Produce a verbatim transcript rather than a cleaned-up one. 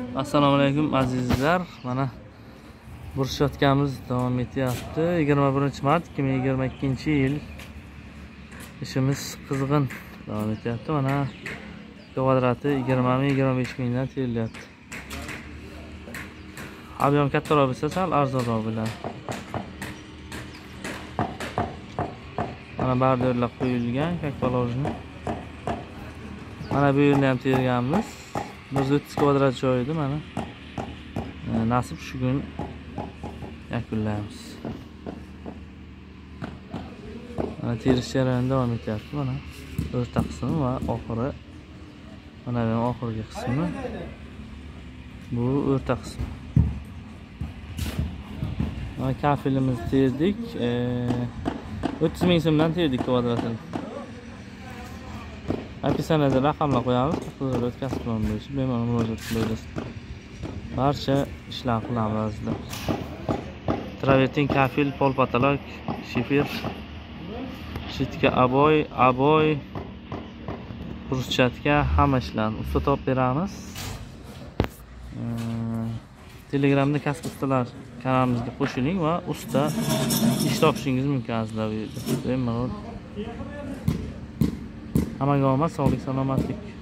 Assalomu alaykum azizlar. Mana burishayotganimiz davom etyapti. yigirma birinchi mart ikki ming yigirma ikkinchi yil. Ishimiz qizg'in davom etyapti. Mana kvadrati yigirma ming yigirma besh mingdan terilyapti. Ob'yom kattaroq bo'lsa, sal arzonroq bo'ladi. Mana bardorlar qo'yilgan, kakbalojni. Mana bu yerni ham terganmiz. bir yuz o'ttiz kvadrat joy edi mana. Nasib shu kun yakunlaymiz. Mana terish jarayoni davom etyapti mana. O'rta qismi va oxiri. Mana bu oxirgi qismi. Bu o'rta qismi. Mana kafilimizni terdik. o'ttiz ming so'mdan terdik kvadratini. Описаниеda raqamlar qo'yamiz. Kasb bilan bo'lishi bemalol murojaat qilasiz. Barcha ishlar qilamiz. Travertin, kafil, pol patolog, shifer, shitka, aboy, aboy, bruschatka hamma ishlarni usta topib beramiz. Telegramda kasb ustalar kanalimizga qo'shiling va usta ish topishingiz mumkin azizlar. Bemalol. Hammaga omad, sog'lik, salomatlik.